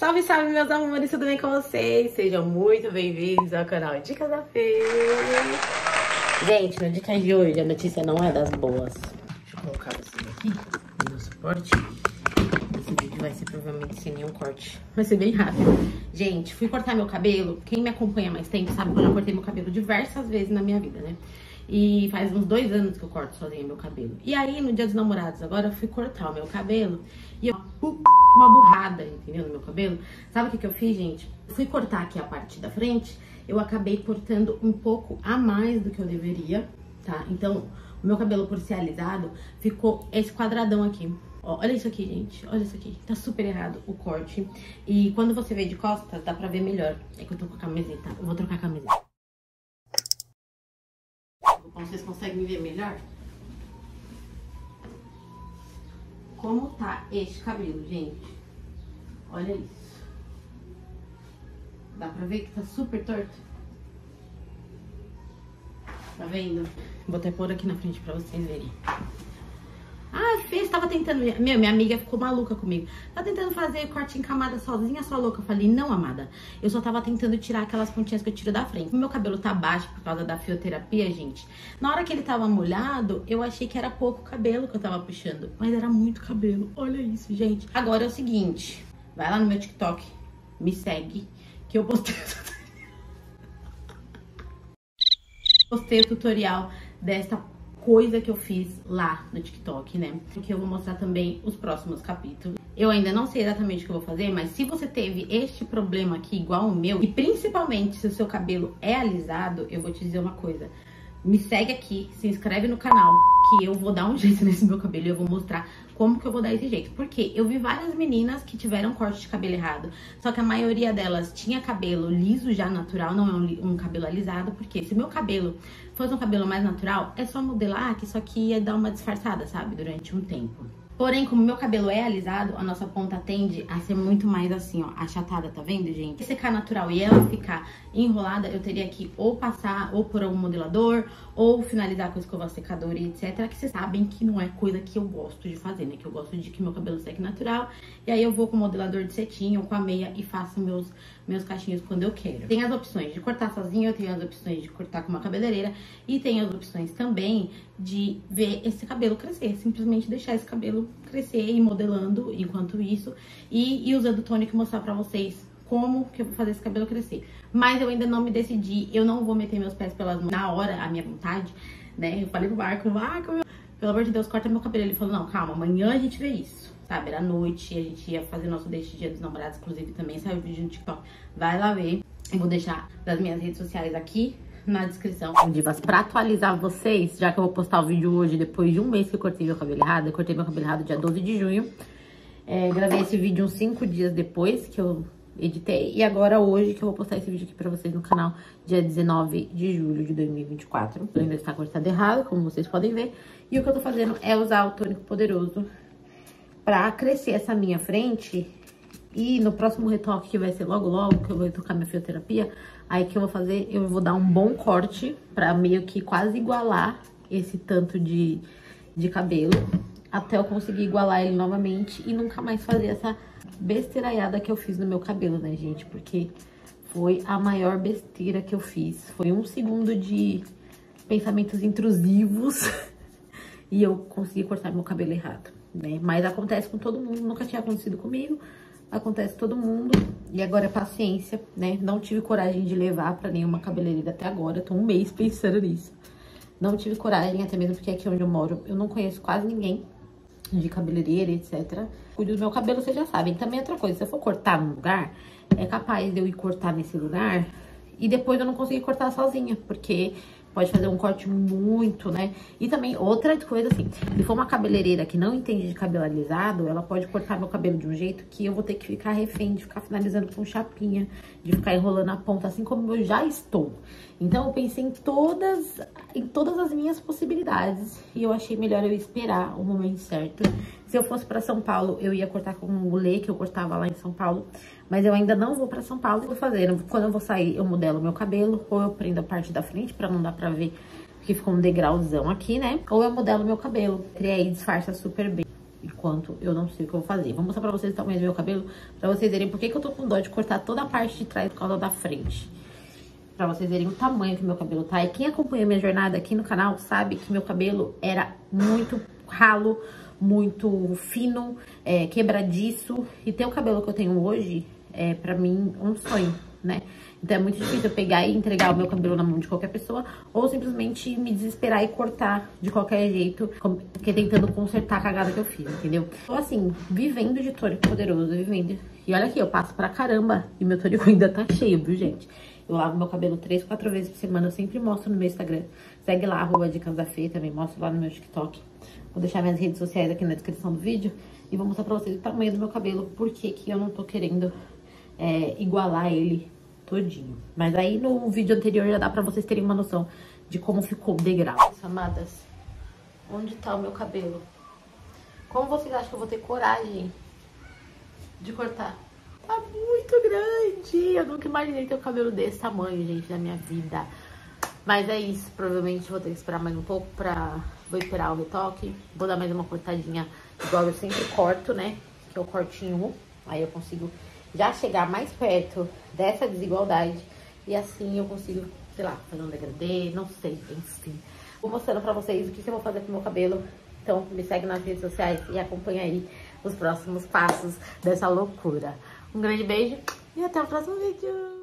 Salve, salve, meus amores, tudo bem com vocês? Sejam muito bem-vindos ao canal Dicas da Fê. Gente, no Dicas de hoje a notícia não é das boas. Deixa eu colocar vocês aqui no suporte. Esse vídeo vai ser provavelmente sem nenhum corte. Vai ser bem rápido. Gente, fui cortar meu cabelo. Quem me acompanha há mais tempo sabe que eu já cortei meu cabelo diversas vezes na minha vida, né? E faz uns 2 anos que eu corto sozinha meu cabelo. E aí, no dia dos namorados, agora eu fui cortar o meu cabelo e eu... uma burrada, entendeu? No meu cabelo. Sabe o que eu fiz, gente? Fui cortar aqui a parte da frente, eu acabei cortando um pouco a mais do que eu deveria, tá? Então, o meu cabelo, por ser alisado, ficou esse quadradão aqui. Ó, olha isso aqui, gente. Olha isso aqui. Tá super errado o corte. E quando você vê de costas, dá pra ver melhor. É que eu tô com a camiseta. Eu vou trocar a camiseta. Vocês conseguem me ver melhor? Como tá este cabelo, gente? Olha isso. Dá pra ver que tá super torto? Tá vendo? Vou até pôr aqui na frente pra vocês verem. Ah, Fê, tava tentando... minha amiga ficou maluca comigo. Tá tentando fazer corte em camada sozinha, só louca. Eu falei, não, amada. Eu só tava tentando tirar aquelas pontinhas que eu tiro da frente. O meu cabelo tá baixo por causa da fioterapia, gente. Na hora que ele tava molhado, eu achei que era pouco cabelo que eu tava puxando. Mas era muito cabelo. Olha isso, gente. Agora é o seguinte. Vai lá no meu TikTok. Me segue. Que eu postei o tutorial dessa coisa que eu fiz lá no TikTok, né? Porque eu vou mostrar também os próximos capítulos. Eu ainda não sei exatamente o que eu vou fazer, mas se você teve este problema aqui igual o meu, e principalmente se o seu cabelo é alisado, eu vou te dizer uma coisa. Me segue aqui, se inscreve no canal, que eu vou dar um jeito nesse meu cabelo e eu vou mostrar como que eu vou dar esse jeito. Porque eu vi várias meninas que tiveram corte de cabelo errado, só que a maioria delas tinha cabelo liso já natural, não é um cabelo alisado, porque se o meu cabelo fosse um cabelo mais natural, é só modelar que isso aqui ia dar uma disfarçada, sabe, durante um tempo. Porém, como meu cabelo é alisado, a nossa ponta tende a ser muito mais assim, ó, achatada, tá vendo, gente? Se secar natural e ela ficar enrolada, eu teria que ou passar, ou por um modelador, ou finalizar com escova secadora e etc. Que vocês sabem que não é coisa que eu gosto de fazer, né? Que eu gosto de que meu cabelo seque natural. E aí eu vou com o modelador de cetim ou com a meia e faço meus cachinhos quando eu quero. Tem as opções de cortar sozinho, eu tenho as opções de cortar com uma cabeleireira. E tem as opções também de ver esse cabelo crescer. Simplesmente deixar esse cabelo crescer e modelando enquanto isso. E usando o tônico e mostrar pra vocês como que eu vou fazer esse cabelo crescer. Mas eu ainda não me decidi, eu não vou meter meus pés pelas mãos na hora, a minha vontade, né? Eu falei pro Marco, pelo amor de Deus, corta meu cabelo. Ele falou, não, calma, amanhã a gente vê isso, sabe? Era noite, a gente ia fazer nosso date dia dos namorados, inclusive também saiu o vídeo no TikTok. Vai lá ver. Eu vou deixar das minhas redes sociais aqui na descrição. Divas, pra atualizar vocês, já que eu vou postar o vídeo hoje, depois de um mês que eu cortei meu cabelo errado, eu cortei meu cabelo errado dia 12 de junho. Gravei esse vídeo uns 5 dias depois que eu editei. E agora hoje que eu vou postar esse vídeo aqui pra vocês no canal, dia 19 de julho de 2024. Ainda está cortado errado, como vocês podem ver. E o que eu tô fazendo é usar o tônico poderoso pra crescer essa minha frente. E no próximo retoque, que vai ser logo logo, que eu vou retocar minha fioterapia, aí que eu vou fazer, eu vou dar um bom corte pra meio que quase igualar esse tanto de cabelo, até eu conseguir igualar ele novamente e nunca mais fazer essa besteiraiada que eu fiz no meu cabelo, né, gente? Porque foi a maior besteira que eu fiz. Foi 1 segundo de pensamentos intrusivos e eu consegui cortar meu cabelo errado, né? Mas acontece com todo mundo, nunca tinha acontecido comigo. Acontece com todo mundo. E agora é paciência, né? Não tive coragem de levar pra nenhuma cabeleireira até agora. Tô 1 mês pensando nisso. Não tive coragem, até mesmo porque aqui onde eu moro, eu não conheço quase ninguém de cabeleireira, etc. Cuido do meu cabelo, vocês já sabem. Também outra coisa, se eu for cortar num lugar, é capaz de eu ir cortar nesse lugar e depois eu não conseguir cortar sozinha, porque pode fazer um corte muito, né? E também outra coisa assim, se for uma cabeleireira que não entende de cabelo alisado, ela pode cortar meu cabelo de um jeito que eu vou ter que ficar refém de ficar finalizando com chapinha, de ficar enrolando a ponta, assim como eu já estou. Então eu pensei em todas as minhas possibilidades e eu achei melhor eu esperar o momento certo. Se eu fosse pra São Paulo, eu ia cortar com um mulê que eu cortava lá em São Paulo. Mas eu ainda não vou pra São Paulo. Vou fazer, quando eu vou sair, eu modelo meu cabelo. Ou eu prendo a parte da frente pra não dar pra ver, porque ficou um degrauzão aqui, né? Ou eu modelo meu cabelo. E aí disfarça super bem. enquanto eu não sei o que eu vou fazer. Vou mostrar pra vocês o tamanho do meu cabelo, pra vocês verem por que eu tô com dó de cortar toda a parte de trás por causa da frente. Pra vocês verem o tamanho que meu cabelo tá. E quem acompanha minha jornada aqui no canal sabe que meu cabelo era muito ralo, muito fino, quebradiço. E ter o cabelo que eu tenho hoje é, pra mim, um sonho, né? Então é muito difícil eu pegar e entregar o meu cabelo na mão de qualquer pessoa ou simplesmente me desesperar e cortar de qualquer jeito, porque tentando consertar a cagada que eu fiz, entendeu? Então assim, vivendo de tônico poderoso, vivendo... E olha aqui, eu passo pra caramba e meu tônico ainda tá cheio, viu, gente? Eu lavo meu cabelo 3, 4 vezes por semana, eu sempre mostro no meu Instagram. Segue lá, @dicasdafê, também mostro lá no meu TikTok. Vou deixar minhas redes sociais aqui na descrição do vídeo e vou mostrar pra vocês o tamanho do meu cabelo, porque que eu não tô querendo igualar ele todinho. Mas aí no vídeo anterior já dá pra vocês terem uma noção de como ficou o degrau. Amadas, onde tá o meu cabelo? Como vocês acham que eu vou ter coragem de cortar? Tá muito grande. Eu nunca imaginei ter um cabelo desse tamanho, gente, na minha vida. Mas é isso. Provavelmente vou ter que esperar mais um pouco Vou esperar o retoque. Vou dar mais uma cortadinha igual eu sempre corto, né? Que é o cortinho. Aí eu consigo já chegar mais perto dessa desigualdade. E assim eu consigo, sei lá, fazer um degradê, não sei, enfim. Vou mostrando pra vocês o que eu vou fazer com o meu cabelo. Então me segue nas redes sociais e acompanha aí os próximos passos dessa loucura. Um grande beijo e até o próximo vídeo.